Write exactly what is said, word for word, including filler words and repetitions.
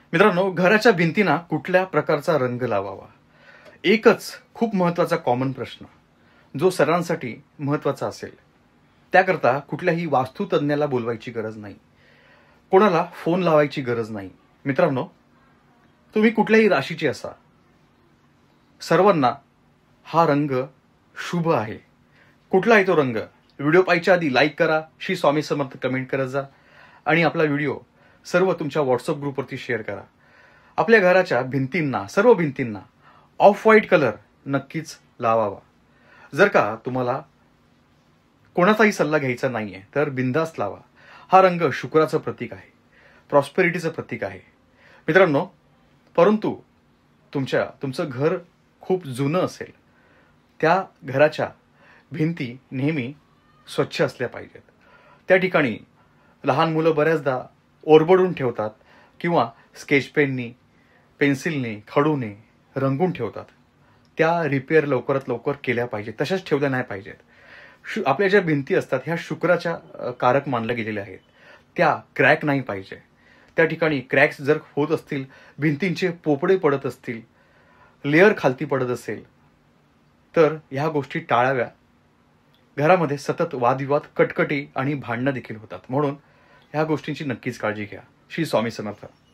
मित्रांनो, घराच्या भिंतींना कुठल्या प्रकारचा रंग लावावा? एकच खूप महत्त्वाचा कॉमन प्रश्न जो सर्वांसाठी महत्त्वाचा असेल. त्याकरता कुठल्याही वास्तुतज्ञाला बोलवायची गरज नाही, कोणाला फोन लावायची गरज नाही. मित्रांनो, तुम्ही कुठल्याही राशीचे असा, सर्वांना हा रंग शुभ आहे. कुठला आहे तो रंग? व्हिडिओ पाहायच्या आधी लाईक करा, श्री स्वामी समर्थ कमेंट करत जा आणि आपला व्हिडिओ सर्व तुमच्या व्हॉट्सअप ग्रुपवरती शेअर करा. आपल्या घराच्या भिंतींना, सर्व भिंतींना ऑफ व्हाईट कलर नक्कीच लावावा. जर का तुम्हाला कोणाचाही सल्ला घ्यायचा नाहीये तर बिंदास लावा. हा रंग शुक्राचं प्रतीक आहे, प्रॉस्पेरिटीचं प्रतीक आहे. मित्रांनो, परंतु तुमच्या तुमचं घर खूप जुनं असेल, त्या घराच्या भिंती नेहमी स्वच्छ असल्या पाहिजेत. त्या ठिकाणी लहान मुलं बऱ्याचदा ओरबडून ठेवतात किंवा स्केच पेननी, पेन्सिलने, खडूने रंगून ठेवतात. त्या रिपेअर लवकरात लवकर केल्या पाहिजेत, तशाच ठेवल्या नाही पाहिजेत. शु आपल्या ज्या भिंती असतात ह्या शुक्राच्या कारक मानल्या गेलेल्या आहेत. त्या क्रॅक नाही पाहिजे. त्या ठिकाणी क्रॅक्स जर होत असतील, भिंतींचे पोपडे पडत असतील, लेअर खालती पडत असेल, तर ह्या गोष्टी टाळाव्या. घरामध्ये सतत वादविवाद, कटकटी आणि भांडणं देखील होतात. म्हणून ह्या गोष्टींची नक्कीच काळजी घ्या. श्री स्वामी समर्थ.